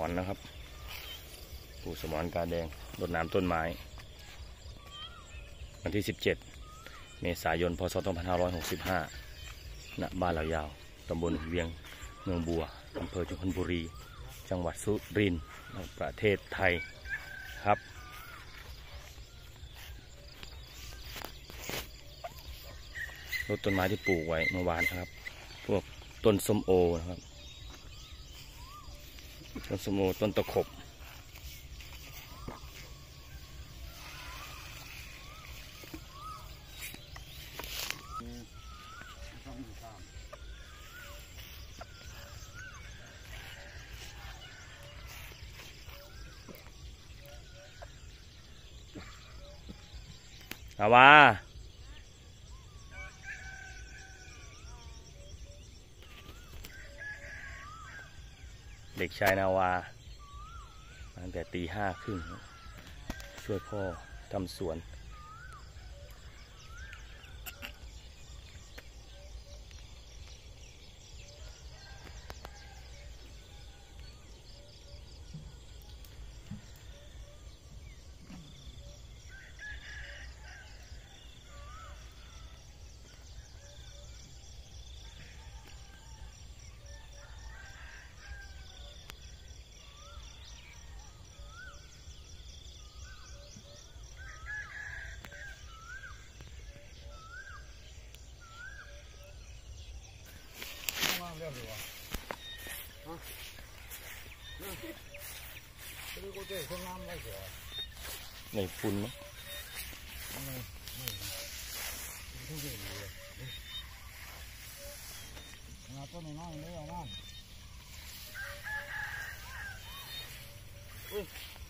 รนะครับปู่สมรกาแดงรดน้ำต้นไม้วันที่17 เมษายน พ.ศ. 2565 ณ บ้านเหล่ายาว ตำบลเวียงเมืองบัว อำเภอจุฬาบุรี จังหวัดสุรินทร์ ประเทศไทยครับรดต้นไม้ที่ปลูกไว้เมื่อวานครับพวกต้นส้มโอนะครับต้นส้มโอต้นตะขบนาวาเด็กชายนาวาตั้งแต่ตี 5:30ช่วยพ่อทำสวนในฝุ่นมั้งต้นน้อยๆเลยนะ